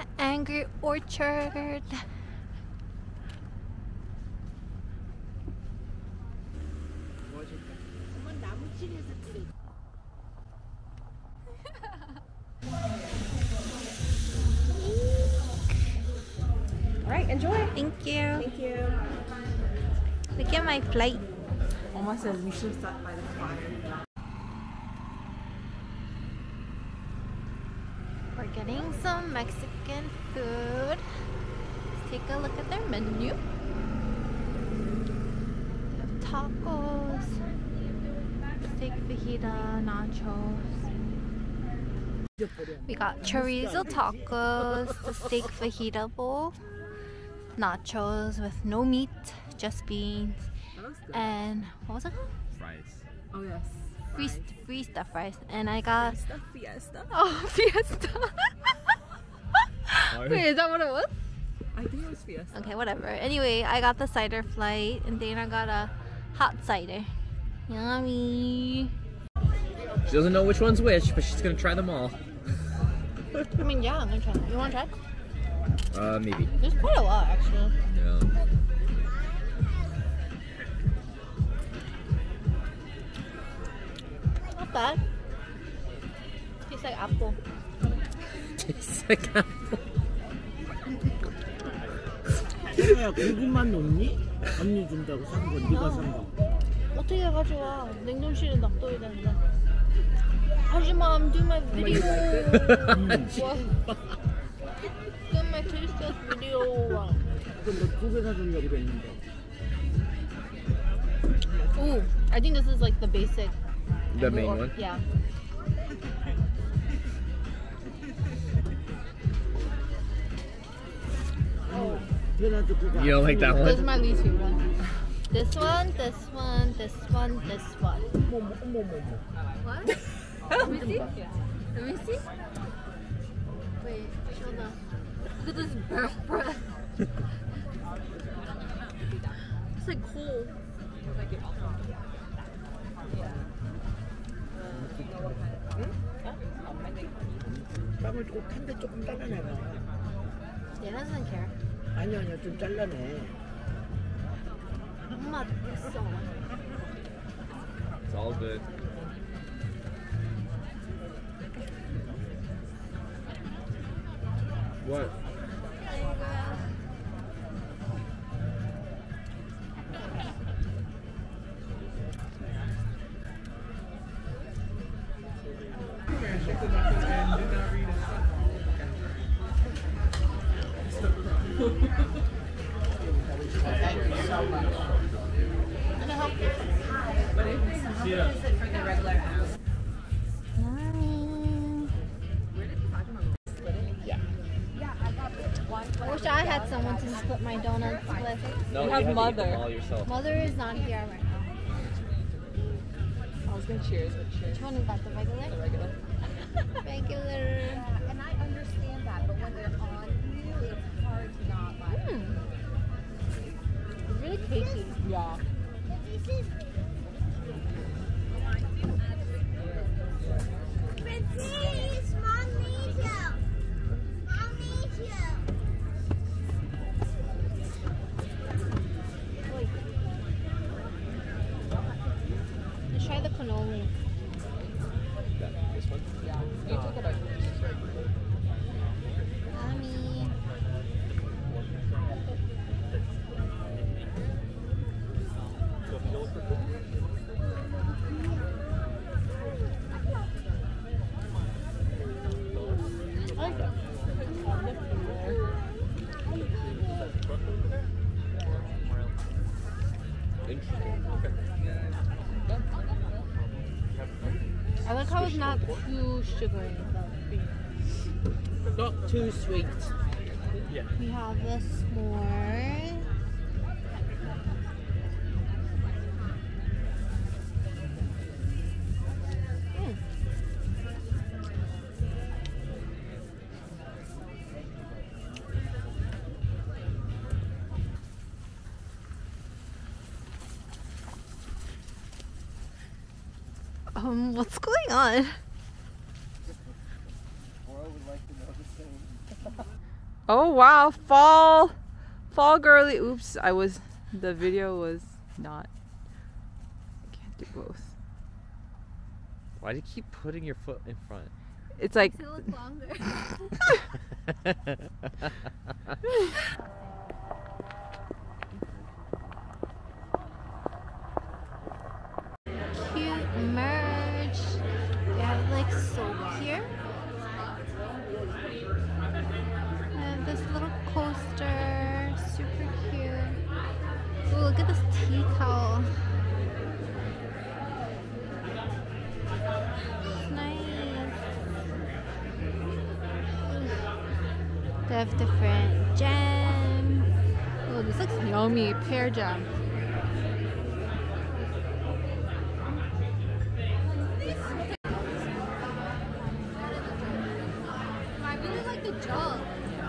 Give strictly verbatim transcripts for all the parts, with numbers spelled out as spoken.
Angry Orchard. Alright, enjoy. Thank you. Thank you. Look at my flight. Oma says we should stop by the fire. We're getting some Mexican food. Let's take a look at their menu. They have tacos, steak fajita, nachos. We got chorizo tacos, the steak fajita bowl, nachos with no meat, just beans, and what was it called? Fries. Oh yes. Free, free stuff fries. And I got Fiesta, fiesta. oh fiesta. Wait, is that what it was? I think it was fiesta. Okay, whatever. Anyway, I got the cider flight, and Dana got a hot cider. Yummy. She doesn't know which one's which, but she's gonna try them all. I mean, yeah, I'm gonna try. You wanna try? Uh, maybe. There's quite a lot, actually. Yeah. Not bad. Tastes like apple. Tastes like apple. 야, 고기만 넣니? 언니 준다고 산 거, 네가 산 거. 어떻게 가져와? 냉동실에 놔둬야 되는데. 하지마, I'm doing my video. What? Doing my taste test video. 그럼 너 두 개 사주려고 그랬는데. Ooh, I think this is like the basic. The main one? Yeah. You don't like that This is one? my least favorite. This one, this one, this one, this one. What? Let me see. Let me see. Wait, hold on. Look at this burnt bread. It's like coal. 빵을 꼭 한데 조금 잘라내라. He doesn't care. 아니 아니야, 좀 잘라내. 엄마 있어. It's all good. What? Yeah. For the regular house. Yeah. I wish I had someone to split my donuts with. No, You you have have mother. to eat them all yourself. Mother is not here right now. I was gonna cheers, but cheers. Which one is that? The regular? The regular. Regular. And I understand that, but when they're on you, it's hard to not like. Hmm. It's really cakey. Yeah. Princess, Mom needs you. Mom needs you. Let's try the cannoli. That, this one? Yeah. You took a bite. Yummy. I like it. Interesting. Okay. I like how it's not too sugary. Not too sweet. Yeah. We have the s'more. Mm. Um, what's going on? Or I would like to know the same. Oh wow, fall, fall girly. Oops, I was, the video was not, I can't do both. Why do you keep putting your foot in front? It's like, Makes it look longer. Cute merch. They have like soap here. And this little coaster, super cute. Ooh, look at this tea towel. It's nice. They have different jams. Oh, this looks yummy. Pear jam. I really like the jug.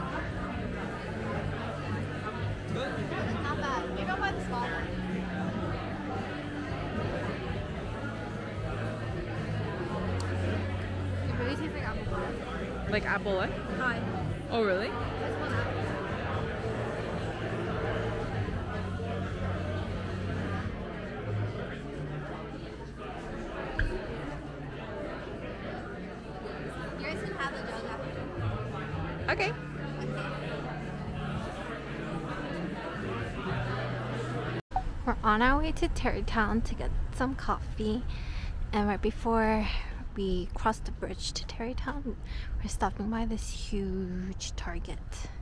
Not bad. Maybe I'll buy the small one. It really tastes like apple pie. like apple what? Pie. Oh really? That's one apple. You guys can have the jug after. Okay. We're on our way to Tarrytown to get some coffee, and right before we cross the bridge to Tarrytown, we're stopping by this huge Target.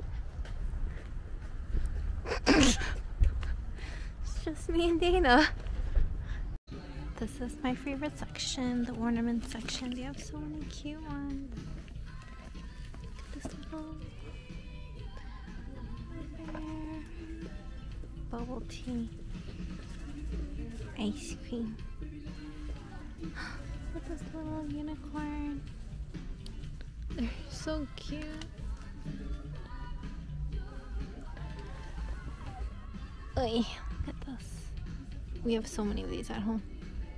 It's just me and Dana. This is my favorite section, the ornament section. They have so many cute ones. This little bear, bubble tea, ice cream. With this little unicorn. They're so cute. Oy, look at this. We have so many of these at home.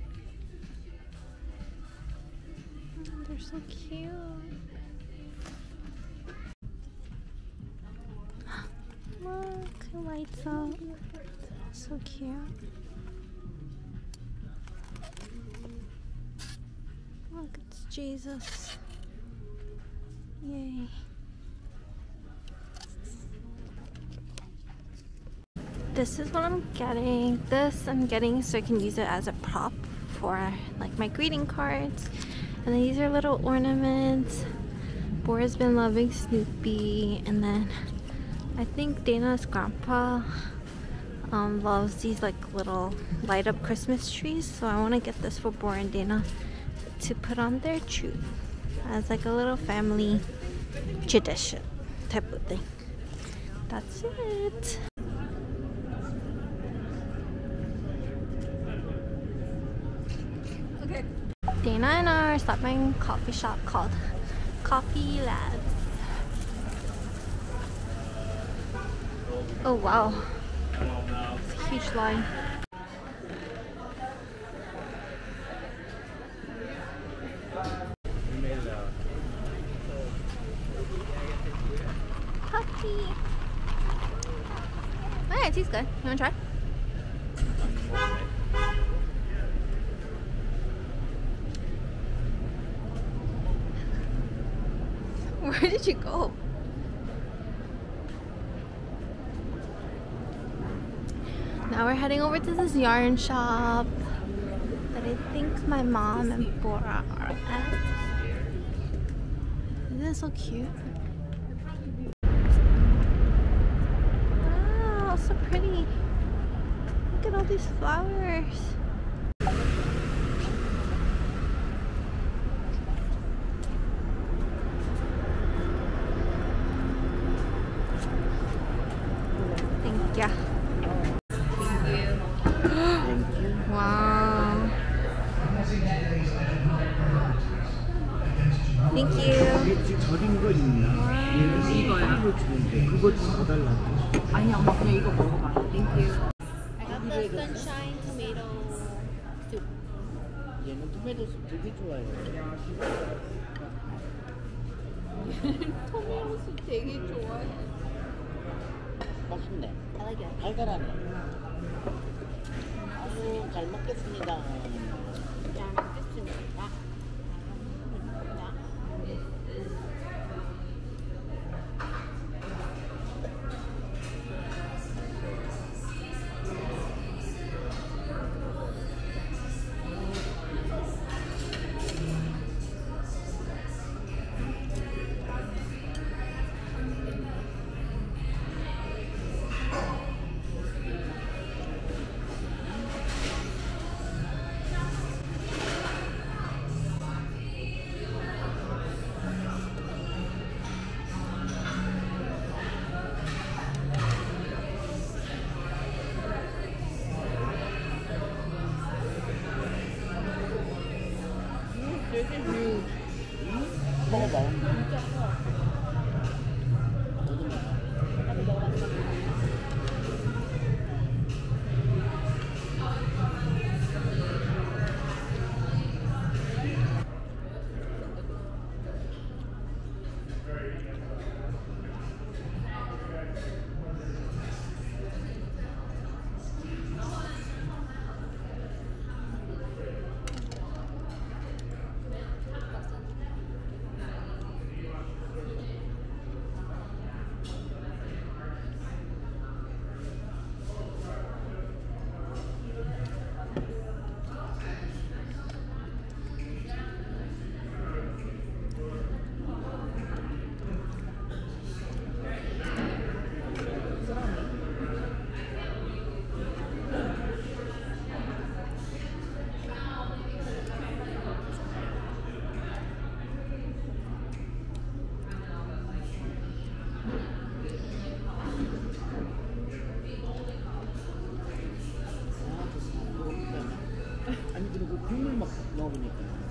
Oh, they're so cute. Look, it lights up. So cute. Look, it's Jesus. Yay. This is what I'm getting. This I'm getting so I can use it as a prop for like my greeting cards. And then these are little ornaments. Bora's been loving Snoopy. And then I think Dana's grandpa um, loves these like little light up Christmas trees. So I want to get this for Bora and Dana to put on their tree as like a little family tradition type of thing. That's it. Okay. Dana and I are stopping a coffee shop called Coffee Labs. Oh wow, it's a huge line. Coffee. Oh yeah, it tastes good. You wanna try? Where did you go? Now we're heading over to this yarn shop that I think my mom and Bora are at. Isn't it so cute? Wow, so pretty. Look at all these flowers. Thank you. Wow. Thank you. 이게 절인 거 있나? 얘는 이거야? 이거 주는데 그거 좀 더 달라고. 아니 엄마 그냥 이거 먹어봐. 땡큐. I got the sunshine tomato soup. 얘는 토마토 숲 되게 좋아해. 토마토 soup 되게 좋아해. 맛있네. I like it. 달달하네. 아유, 잘 먹겠습니다. 잘 먹겠습니다. 먹어봐. 아니 그리고 국물 막 넣어보니까